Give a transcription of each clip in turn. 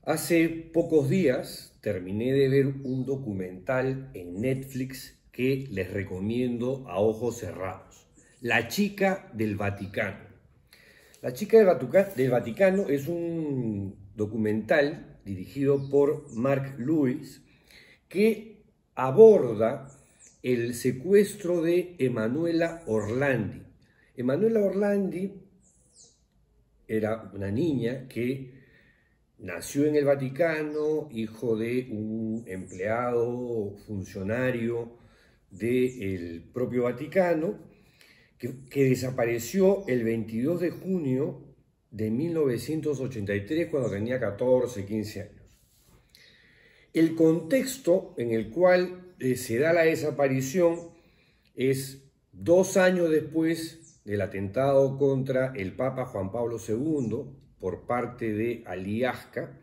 Hace pocos días terminé de ver un documental en Netflix que les recomiendo a ojos cerrados. La chica del Vaticano. La chica del Vaticano es un documental dirigido por Mark Lewis que aborda el secuestro de Emanuela Orlandi. Emanuela Orlandi era una niña que nació en el Vaticano, hijo de un empleado funcionario del propio Vaticano, que desapareció el 22 de junio de 1983 cuando tenía 14, 15 años. El contexto en el cual se da la desaparición es 2 años después del atentado contra el Papa Juan Pablo II por parte de Ali Asca,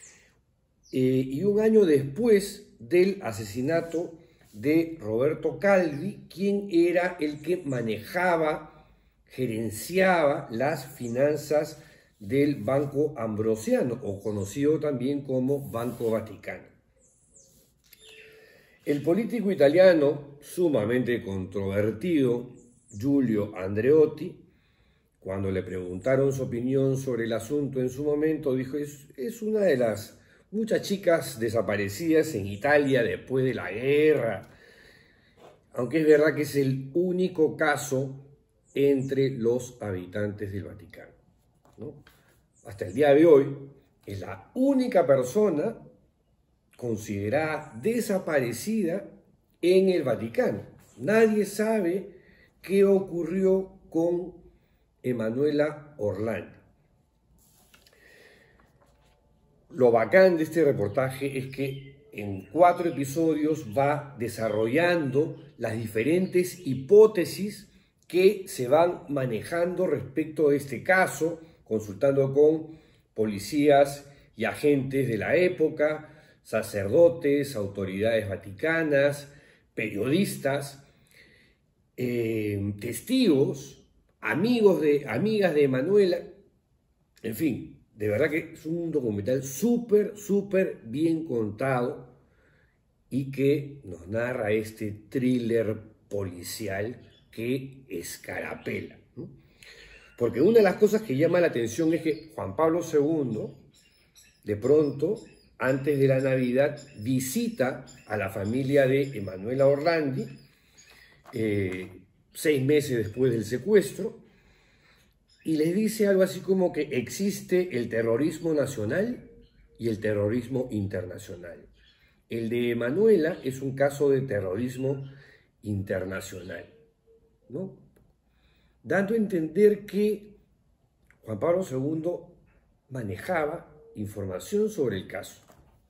y 1 año después del asesinato de Roberto Calvi, quien era el que manejaba, gerenciaba las finanzas del Banco Ambrosiano, o conocido también como Banco Vaticano. El político italiano sumamente controvertido, Giulio Andreotti, cuando le preguntaron su opinión sobre el asunto en su momento, dijo: es una de las muchas chicas desaparecidas en Italia después de la guerra, aunque es verdad que es el único caso entre los habitantes del Vaticano, ¿no? Hasta el día de hoy es la única persona considerada desaparecida en el Vaticano. Nadie sabe qué ocurrió con Emanuela Orlandi. Lo bacán de este reportaje es que en 4 episodios va desarrollando las diferentes hipótesis que se van manejando respecto de este caso, consultando con policías y agentes de la época, sacerdotes, autoridades vaticanas, periodistas, testigos, amigas de Emanuela, en fin. De verdad que es un documental súper bien contado y que nos narra este thriller policial que escarapela, ¿no? Porque una de las cosas que llama la atención es que Juan Pablo II, de pronto, antes de la Navidad, visita a la familia de Emanuela Orlandi, 6 meses después del secuestro, y les dice algo así como que existe el terrorismo nacional y el terrorismo internacional. El de Emanuela es un caso de terrorismo internacional, ¿no? Dando a entender que Juan Pablo II manejaba información sobre el caso.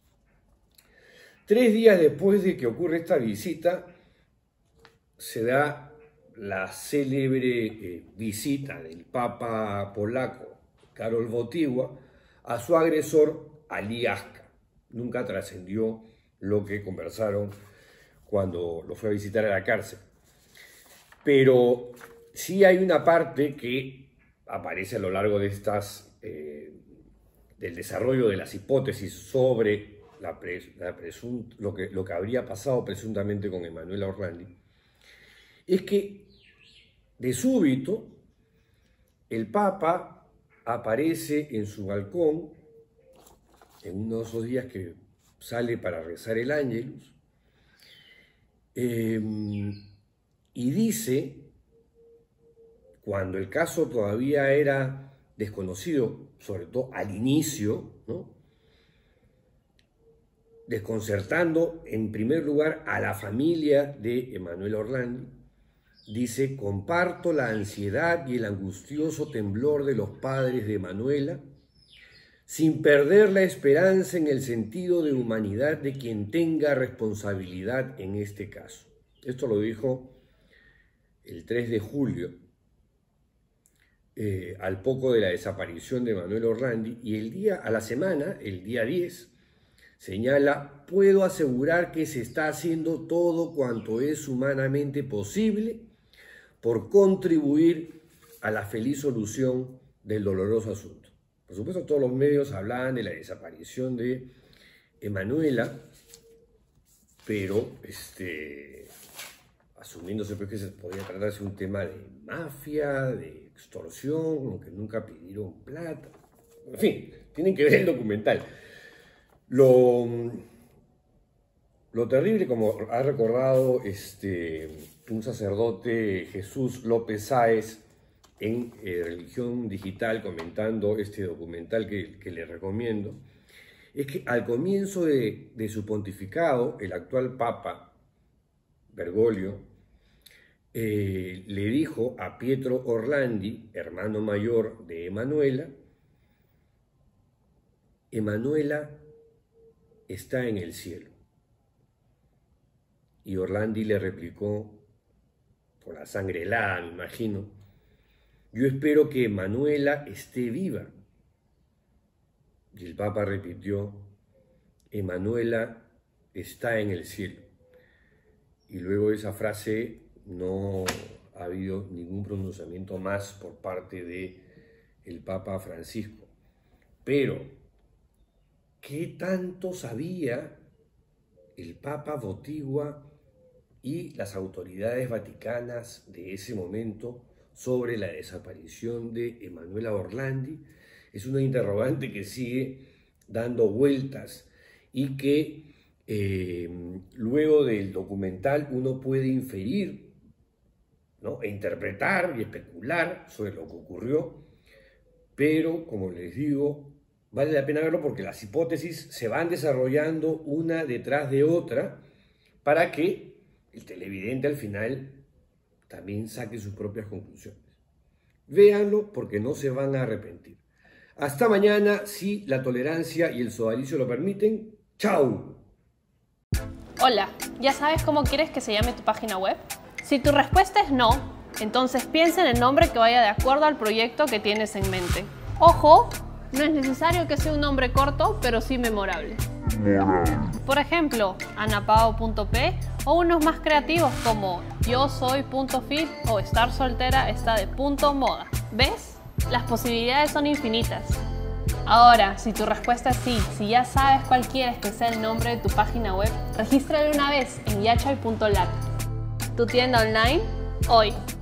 3 días después de que ocurre esta visita, se da la célebre visita del Papa polaco Karol Wojtyła a su agresor Ali Asca. Nunca trascendió lo que conversaron cuando lo fue a visitar a la cárcel. Pero sí hay una parte que aparece a lo largo de del desarrollo de las hipótesis sobre lo que habría pasado presuntamente con Emanuela Orlandi. Es que de súbito el Papa aparece en su balcón en uno de esos días que sale para rezar el Ángelus, y dice, cuando el caso todavía era desconocido, sobre todo al inicio, ¿no?, desconcertando en primer lugar a la familia de Emanuela Orlandi, dice: comparto la ansiedad y el angustioso temblor de los padres de Emanuela, sin perder la esperanza en el sentido de humanidad de quien tenga responsabilidad en este caso. Esto lo dijo el 3 de julio, al poco de la desaparición de Emanuela Orlandi, y a la semana, el día 10, señala: puedo asegurar que se está haciendo todo cuanto es humanamente posible por contribuir a la feliz solución del doloroso asunto. Por supuesto, todos los medios hablaban de la desaparición de Emanuela, pero asumiéndose pues que se podía tratarse de un tema de mafia, de extorsión, aunque nunca pidieron plata. En fin, tienen que ver el documental. Lo terrible, como ha recordado un sacerdote, Jesús López Sáez, en Religión Digital, comentando este documental que le recomiendo, es que al comienzo de su pontificado, el actual Papa, Bergoglio, le dijo a Pietro Orlandi, hermano mayor de Emanuela, Emanuela está en el cielo. Y Orlandi le replicó, con la sangre helada, me imagino, yo espero que Emanuela esté viva. Y el Papa repitió, Emanuela está en el cielo. Y luego de esa frase no ha habido ningún pronunciamiento más por parte del Papa Francisco. Pero, ¿qué tanto sabía el Papa Votigua y las autoridades vaticanas de ese momento sobre la desaparición de Emanuela Orlandi? Es una interrogante que sigue dando vueltas y que luego del documental uno puede inferir, ¿no?, e interpretar y especular sobre lo que ocurrió, pero como les digo, vale la pena verlo porque las hipótesis se van desarrollando una detrás de otra para que el televidente al final también saque sus propias conclusiones. Véanlo porque no se van a arrepentir. Hasta mañana, si la tolerancia y el sodalicio lo permiten. ¡Chao! Hola, ¿ya sabes cómo quieres que se llame tu página web? Si tu respuesta es no, entonces piensa en el nombre que vaya de acuerdo al proyecto que tienes en mente. ¡Ojo! No es necesario que sea un nombre corto, pero sí memorable. Por ejemplo, anapao.p o unos más creativos como yosoy.fit o estar soltera está de .moda. ¿Ves? Las posibilidades son infinitas. Ahora, si tu respuesta es sí, si ya sabes cuál quieres que sea el nombre de tu página web, regístralo una vez en yachay.lat. Tu tienda online, hoy.